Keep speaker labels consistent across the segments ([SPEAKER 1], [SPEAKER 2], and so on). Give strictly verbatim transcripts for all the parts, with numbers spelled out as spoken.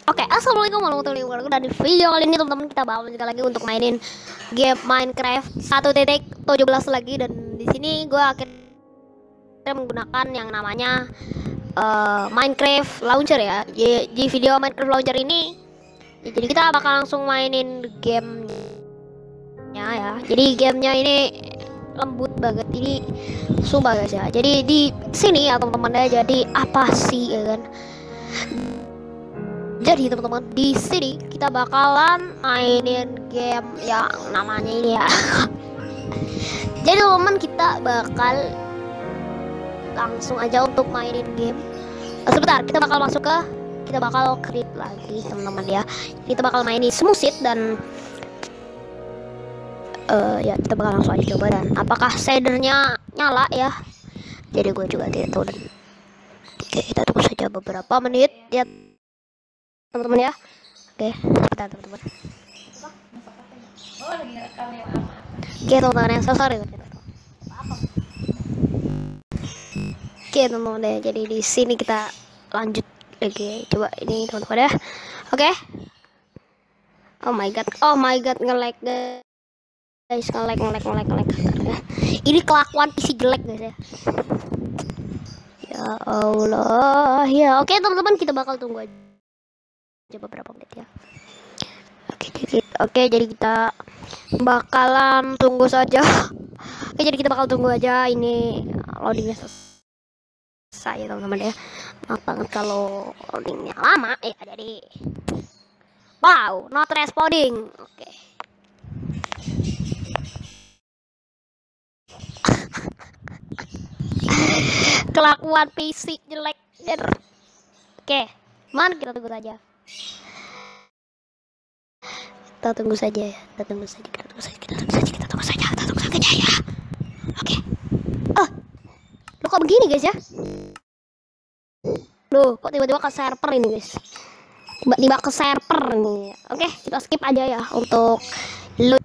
[SPEAKER 1] Oke, assalamualaikum warahmatullahi wabarakatuh. Dan di video kali ini teman-teman kita bakal lanjutkan lagi untuk mainin game Minecraft satu titik tujuh belas lagi. Dan di sini gue akhirnya menggunakan yang namanya uh, Minecraft Launcher ya. Di, di video Minecraft Launcher ini, ya, jadi kita bakal langsung mainin gamenya ya. Jadi gamenya ini lembut banget, ini sumpah guys ya. Jadi di sini ya teman-teman ya. Jadi apa sih ya kan? Jadi teman-teman, di sini kita bakalan mainin game yang namanya ini ya. Jadi teman-teman, kita bakal langsung aja untuk mainin game. Oh, sebentar, kita bakal masuk ke, kita bakal create lagi teman-teman ya. Kita bakal mainin Smoothit dan uh, ya kita bakal langsung aja coba, dan apakah shadernya nyala ya. Jadi gue juga tidak tahu, dan oke, kita tunggu saja beberapa menit ya teman-teman ya. Oke, kita teman-teman.
[SPEAKER 2] Oh, lagi rekam yang apa?
[SPEAKER 1] Oke teman-teman yang sorry. Oke teman-teman ya, jadi di sini kita lanjut lagi. Coba ini teman-teman ya. Oke. Oh my god, oh my god, nge-lag guys, nge-lag, nge-lag, nge-lag, nge-lag. Ini kelakuan P C jelek guys ya. Ya Allah, ya oke teman-teman, kita bakal tunggu aja beberapa menit ya. Oke, jadi oke jadi kita bakalan tunggu saja. Oke, jadi kita bakal tunggu aja ini loadingnya selesai ya teman-teman ya. Maaf banget kalau loadingnya lama ya. Jadi wow, not responding. Oke. Kelakuan P C jelek. Oke, man kita tunggu saja. Kita tunggu saja ya, kita tunggu saja, kita tunggu saja, kita tunggu saja, kita tunggu saja, kita tunggu saja ya. Oke. Oh, lo kok begini guys ya? Loh, kok tiba-tiba ke server ini guys? Tiba-tiba ke server nih. Oke, kita skip aja ya untuk load.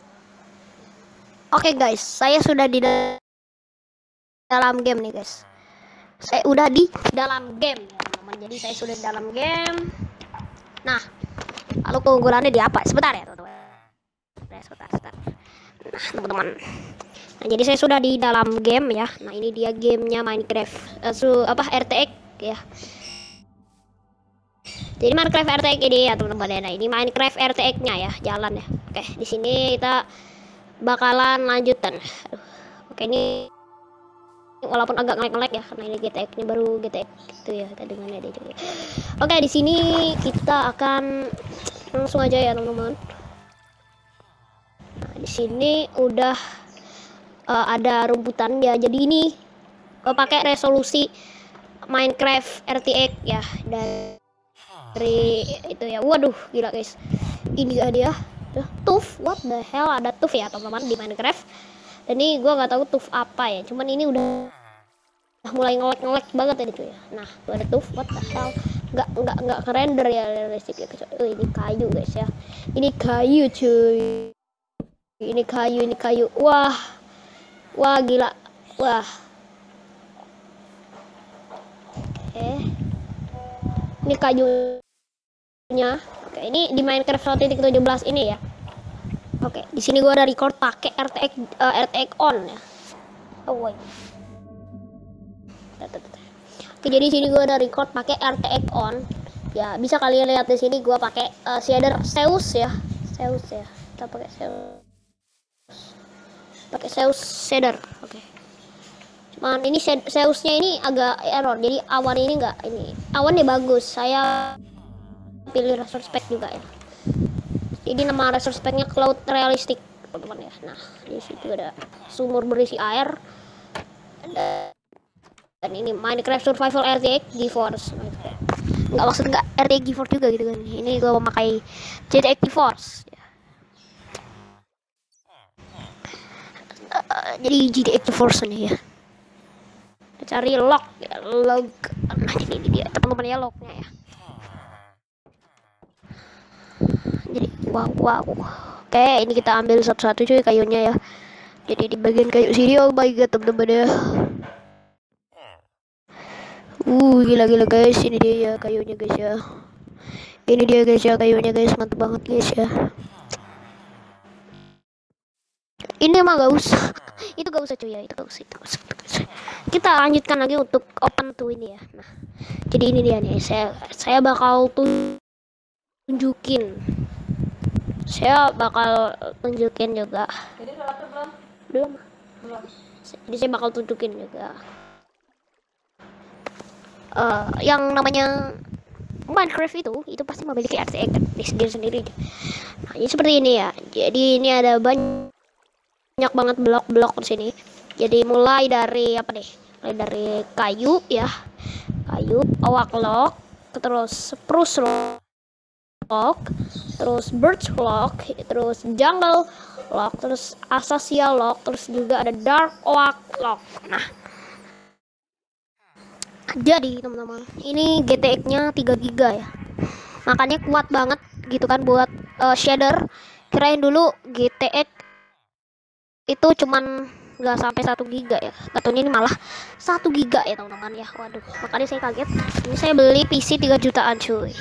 [SPEAKER 1] Oke guys, saya sudah di dalam game nih guys. Saya udah di dalam game ya teman-teman. Jadi saya sudah di dalam game. Nah, lalu keunggulannya di apa? Sebentar ya teman-teman. Sebentar, sebentar. Nah teman-teman. Nah jadi saya sudah di dalam game ya. Nah ini dia gamenya Minecraft. Uh, su apa R T X ya. Jadi Minecraft R T X ini ya teman-teman. Nah ini Minecraft R T X-nya ya, jalan ya. Oke, di sini kita bakalan lanjutan. Aduh. Oke, ini walaupun agak ngelag-ngelag ya, karena ini G T X ini baru G T X gitu ya, kita dengannya dia juga. Oke, di sini kita akan langsung aja ya teman-teman. Nah, di sini udah uh, ada rumputan ya. Jadi ini uh, pakai resolusi Minecraft R T X ya, dari itu ya. Waduh, gila guys. Ini dia. Tuf, what the hell, ada tuf ya teman-teman di Minecraft. Dan ini gue nggak tahu tuf apa ya, cuman ini udah mulai ngelek-ngelek banget ya itu ya. Nah, tuh ada tuf, what the hell, nggak nggak nggak kerender ya realistik ya. Oh, ini kayu guys ya, ini kayu cuy, ini kayu, ini kayu, wah, wah gila, wah. Oke, ini kayunya. Oke, ini di Minecraft satu titik tujuh belas ini ya. Oke, di sini gua ada record pakai R T X uh, R T X on ya. Oh wait. Oke, jadi sini gua ada record pakai R T X on. Ya, bisa kalian lihat di sini gua pakai uh, shader Zeus ya. Zeus ya. Kita pakai Zeus. Pakai Zeus shader. Oke. Cuman ini Zeusnya ini agak error. Jadi awan ini enggak ini. Awannya bagus. Saya pilih resource pack juga ya. Jadi nama resource packnya Cloud Realistic teman-teman ya. Nah di situ ada sumur berisi air, dan ini Minecraft Survival R T X GeForce. Nggak maksud nggak R T X GeForce juga gitu kan. Ini gua memakai G T X GeForce ya. Uh, jadi G T X GeForce nih ya. Cari log ya, log. Nah ini dia teman-teman ya, lognya ya. Jadi wow wow. Oke, ini kita ambil satu-satu cuy kayunya ya. Jadi di bagian kayu sini, oh my god teman-teman ya. Uh gila-gila guys, ini dia ya kayunya guys ya. Ini dia guys ya kayunya guys, mantap banget guys ya. Ini emang gak usah. Itu gak usah cuy ya, itu gak usah, itu gak usah, itu gak usah. Kita lanjutkan lagi untuk open to ini ya. Nah, jadi ini dia nih, saya saya bakal tunjukin. Saya bakal tunjukin juga.
[SPEAKER 2] Jadi udah lapar belum?
[SPEAKER 1] Belum.
[SPEAKER 2] Belum.
[SPEAKER 1] Jadi saya bakal tunjukin juga. Uh, yang namanya Minecraft itu itu pasti memiliki R T X di sendiri sendiri. Nah, ini seperti ini ya. Jadi ini ada banyak banyak banget blok-blok di sini. Jadi mulai dari apa nih? Mulai dari kayu ya, kayu, oak log, terus spruce log, terus birch log, terus jungle log, terus acacia log, terus juga ada dark oak log. Nah, jadi teman-teman, ini G T X-nya tiga giga ya. Makanya kuat banget gitu kan buat uh, shader. Kirain dulu G T X itu cuman nggak sampai satu giga ya, katanya ini malah satu giga ya teman-teman ya. Waduh, makanya saya kaget. Ini saya beli P C tiga jutaan cuy.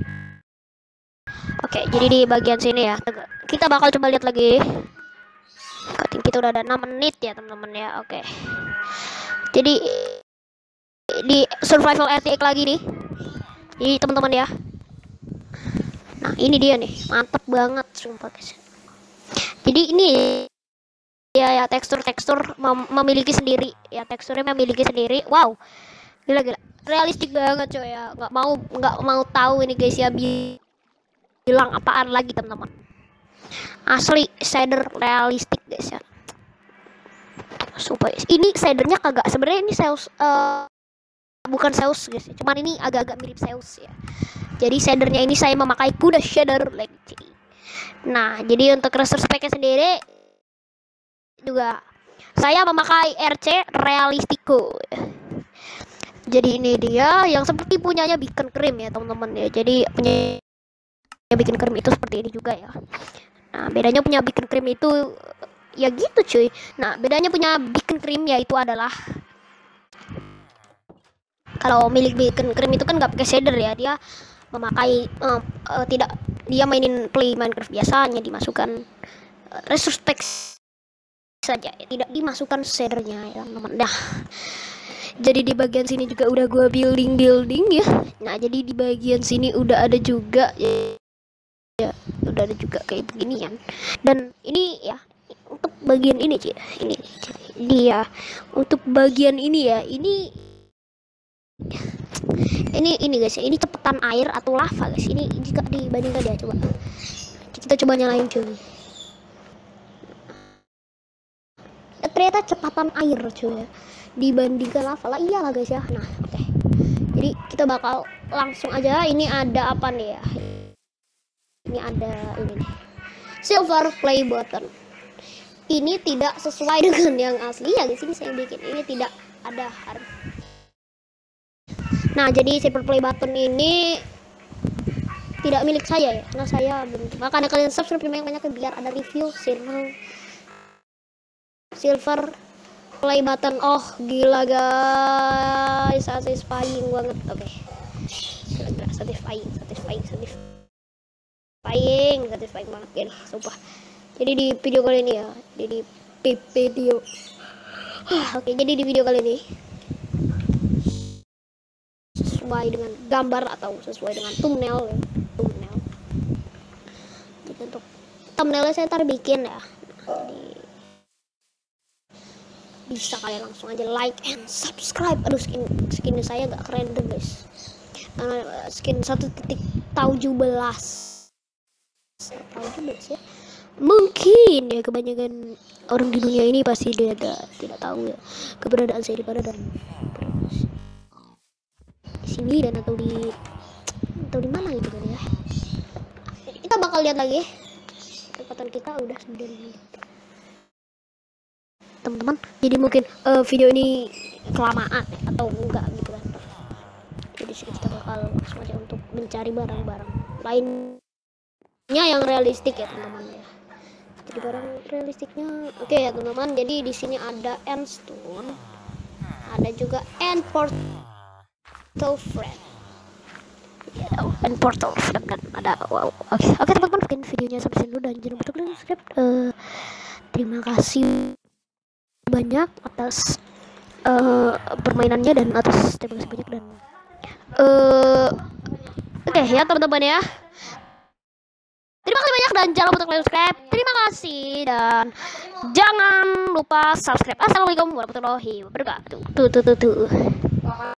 [SPEAKER 1] Oke, jadi di bagian sini ya kita bakal coba lihat lagi. Cutting kita udah ada enam menit ya teman-teman ya. Oke, jadi di survival R T X lagi nih, jadi teman-teman ya. Nah ini dia nih, mantep banget sumpah guys. Jadi ini ya ya tekstur-tekstur mem memiliki sendiri ya, teksturnya memiliki sendiri. Wow, gila gila, realistik banget coy ya. Nggak mau nggak mau tahu ini guys ya, bilang apaan lagi teman-teman. Asli shader realistik guys ya. Sumpah ini shadernya kagak, sebenarnya ini Zeus uh, bukan Zeus guys, cuman ini agak-agak mirip Zeus ya. Jadi shadernya ini saya memakai kuda shader lagi. Nah, jadi untuk resource pack sendiri juga saya memakai R C Realistico. Jadi ini dia yang seperti punyanya Beacon Cream ya teman-teman ya. Jadi punya Beacon Cream itu seperti ini juga ya. Nah, bedanya punya Beacon Cream itu ya gitu cuy. Nah, bedanya punya Beacon Cream yaitu adalah kalau milik Beacon Cream itu kan nggak pakai shader ya, dia memakai uh, uh, tidak dia mainin play Minecraft biasanya dimasukkan uh, resource pack saja, tidak dimasukkan shadernya ya teman-teman. Nah, jadi di bagian sini juga udah gua building building ya. Nah, jadi di bagian sini udah ada juga ya, ya udah ada juga kayak beginian. Dan ini ya untuk bagian ini sih, ini dia untuk bagian ini ya, ini ini ini guys ya, ini cepetan air atau lava guys. Ini jika dibandingkan dia, coba kita coba nyalain cuy. Ternyata cepatan air cuy ya dibandingkan lava lah, iyalah guys ya. Nah oke, okay. Jadi kita bakal langsung aja. Ini ada apa nih ya, ini ada ini nih, silver play button. Ini tidak sesuai dengan yang asli ya guys, ini saya bikin, ini tidak ada harga. Nah, jadi silver play button ini tidak milik saya ya, karena saya belum. Makanya kalian subscribe banyak-banyak biar ada review silver silver play button. Oh, gila guys, satisfying banget. Oke. Okay. Gila, satisfying, satisfying, satisfying, satisfying banget ini, sumpah. Jadi di video kali ini ya, jadi di video. Oke, okay, jadi di video kali ini sesuai dengan gambar atau sesuai dengan thumbnail ya. Thumbnail. Jadi untuk thumbnailnya saya ntar bikin ya. Jadi bisa kalian langsung aja like and subscribe. Aduh, skin skin saya gak keren tuh guys. Uh, skin satu titik tujuh belas tujuh belas ya. Mungkin ya kebanyakan orang di dunia ini pasti dia ada, tidak tahu ya keberadaan saya di mana dan sini dan atau di atau di mana gitu kan ya. Kita bakal lihat lagi. Kecepatan kita udah sembilan menit. Teman-teman, jadi mungkin uh, video ini kelamaan ya, atau enggak gitu kan. Jadi kita bakal langsung aja untuk mencari barang-barang lainnya yang realistik ya teman-teman ya. Jadi barang realistiknya oke okay, ya teman-teman. Jadi di sini ada endstone, ada juga end portal friend. dan portal dan ada wow. Oke oke teman-teman, mungkin videonya sampai sini dulu dan jangan lupa klik subscribe. Uh, terima kasih banyak atas uh, permainannya dan atas terima kasih banyak dan uh, oke okay, ya teman-teman ya. Terima kasih banyak dan jangan lupa untuk subscribe. Terima kasih dan jangan lupa subscribe. Assalamualaikum warahmatullahi wabarakatuh. Tuh tuh tuh tuh.